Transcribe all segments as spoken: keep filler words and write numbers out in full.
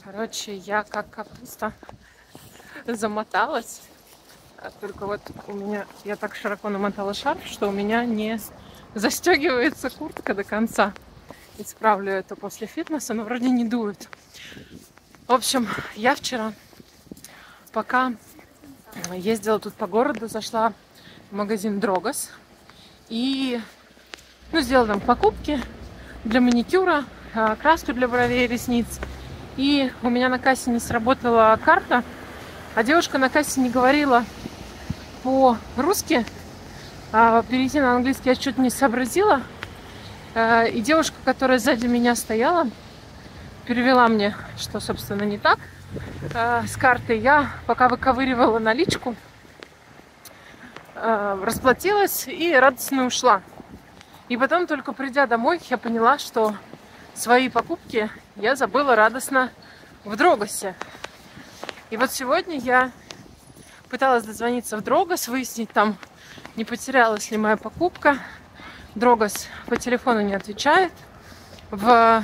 Короче, я как капуста замоталась. Только вот у меня, я так широко намотала шарф, что у меня не застегивается куртка до конца. Исправлю это после фитнеса, но вроде не дует. В общем, я вчера, пока ездила тут по городу, зашла в магазин Дрогос и ну, сделала там покупки для маникюра, краску для бровей и ресниц. И у меня на кассе не сработала карта, а девушка на кассе не говорила по-русски, а перейти на английский я что-то не сообразила. И девушка, которая сзади меня стояла, перевела мне, что, собственно, не так с картой. Я пока выковыривала наличку, расплатилась и радостно ушла. И потом, только придя домой, я поняла, что свои покупки я забыла радостно в Дрогосе. И вот сегодня я пыталась дозвониться в Дрогос, выяснить там, не потерялась ли моя покупка. Дрогос по телефону не отвечает. В,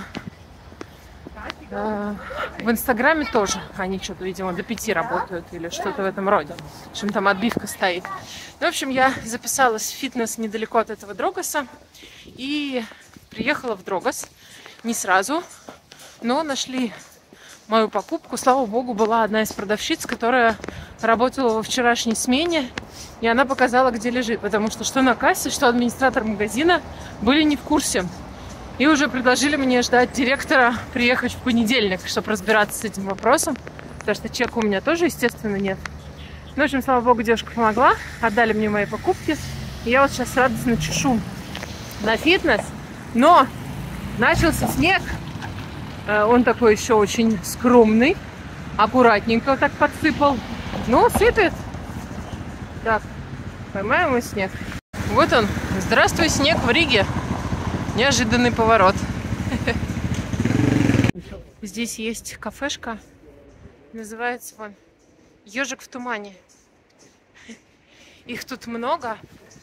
э, в Инстаграме тоже. Они что-то, видимо, до пяти работают или что-то в этом роде. В общем, там отбивка стоит. Ну, в общем, я записалась в фитнес недалеко от этого Дрогоса и приехала в Дрогос. Не сразу, но нашли мою покупку. Слава богу, была одна из продавщиц, которая работала во вчерашней смене, и она показала, где лежит, потому что что на кассе, что администратор магазина были не в курсе. И уже предложили мне ждать директора приехать в понедельник, чтобы разбираться с этим вопросом, потому что чека у меня тоже, естественно, нет. Ну, в общем, слава богу, девушка помогла, отдали мне мои покупки, и я вот сейчас радостно чешу на фитнес, но начался снег. Он такой еще очень скромный. Аккуратненько так подсыпал. Ну, сыпет. Так, поймаем мы снег. Вот он. Здравствуй, снег в Риге. Неожиданный поворот. Здесь есть кафешка. Называется вон «Ежик в тумане». Их тут много.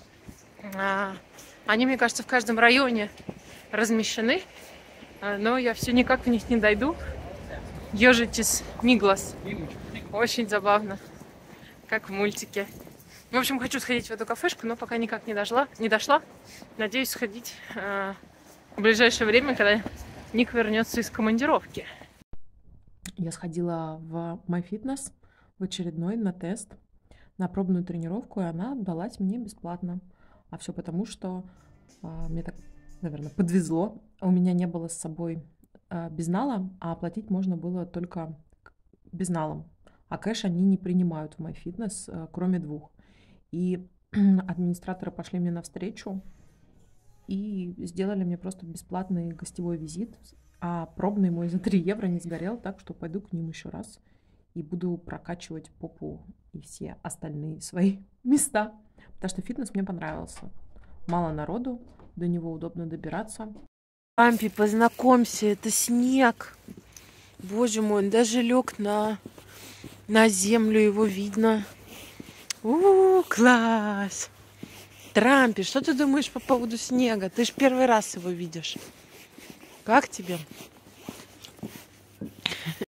Они, мне кажется, в каждом районе размещены, но я все никак в них не дойду. Ежичис Миглас. Очень забавно, как в мультике. В общем, хочу сходить в эту кафешку, но пока никак не дошла. Не дошла. Надеюсь сходить э, в ближайшее время, когда Ник вернется из командировки. Я сходила в MyFitness в очередной на тест, на пробную тренировку, и она далась мне бесплатно. А все потому, что э, мне так, наверное, подвезло. У меня не было с собой э, безнала, а оплатить можно было только безналом. А кэш они не принимают в MyFitness, э, кроме двух. И администраторы пошли мне навстречу и сделали мне просто бесплатный гостевой визит. А пробный мой за три евро не сгорел, так что пойду к ним еще раз и буду прокачивать попу и все остальные свои места. Потому что фитнес мне понравился. Мало народу, до него удобно добираться. Ампи, познакомься, это снег. Боже мой, он даже лег на, на землю, его видно. У, класс! Трампи, что ты думаешь по поводу снега? Ты же первый раз его видишь. Как тебе?